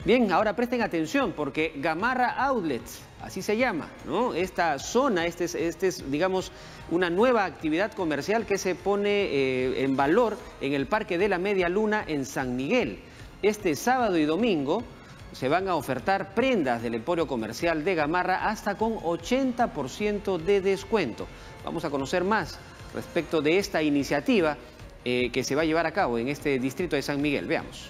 Bien, ahora presten atención porque Gamarra Outlet, así se llama, ¿no? Esta zona, este es, digamos, una nueva actividad comercial que se pone en valor en el Parque de la Media Luna en San Miguel. Este sábado y domingo se van a ofertar prendas del emporio comercial de Gamarra hasta con 80% de descuento. Vamos a conocer más respecto de esta iniciativa que se va a llevar a cabo en este distrito de San Miguel. Veamos.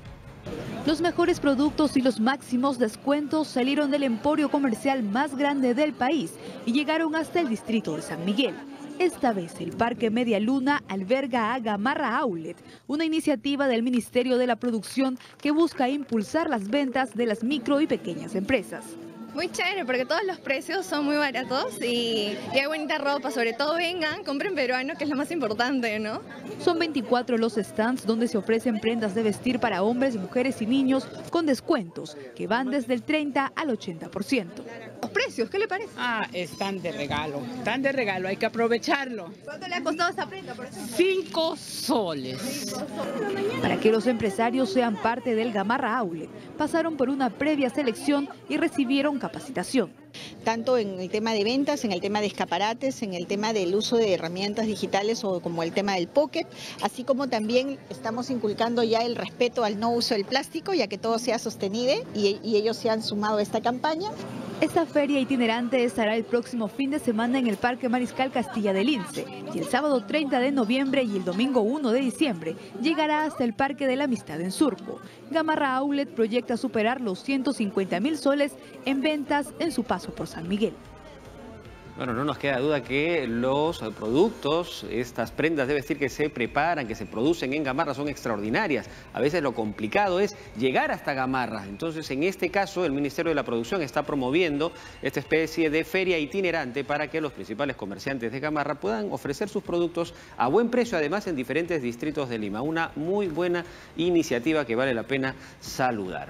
Los mejores productos y los máximos descuentos salieron del emporio comercial más grande del país y llegaron hasta el distrito de San Miguel. Esta vez el Parque Media Luna alberga a Gamarra Outlet, una iniciativa del Ministerio de la Producción que busca impulsar las ventas de las micro y pequeñas empresas. Muy chévere porque todos los precios son muy baratos y hay bonita ropa, sobre todo vengan, compren peruano, que es lo más importante, ¿no? Son 24 los stands donde se ofrecen prendas de vestir para hombres, mujeres y niños con descuentos que van desde el 30 al 80%. ¿Los precios, qué le parece? Están de regalo, hay que aprovecharlo. ¿Cuánto le ha costado esta prenda, por ejemplo? 5 soles. Para que los empresarios sean parte del Gamarra Outlet, pasaron por una previa selección y recibieron capacitación. Tanto en el tema de ventas, en el tema de escaparates, en el tema del uso de herramientas digitales o como el tema del Pocket, así como también estamos inculcando ya el respeto al no uso del plástico, ya que todo sea sostenible y ellos se han sumado a esta campaña. Esta feria itinerante estará el próximo fin de semana en el Parque Mariscal Castilla del Lince y el sábado 30 de noviembre y el domingo 1 de diciembre llegará hasta el Parque de la Amistad en Surco. Gamarra Outlet proyecta superar los 150.000 soles en ventas en su paso por San Miguel. Bueno, no nos queda duda que los productos, estas prendas de vestir que se preparan, que se producen en Gamarra son extraordinarias. A veces lo complicado es llegar hasta Gamarra. Entonces, en este caso, el Ministerio de la Producción está promoviendo esta especie de feria itinerante para que los principales comerciantes de Gamarra puedan ofrecer sus productos a buen precio, además en diferentes distritos de Lima. Una muy buena iniciativa que vale la pena saludar.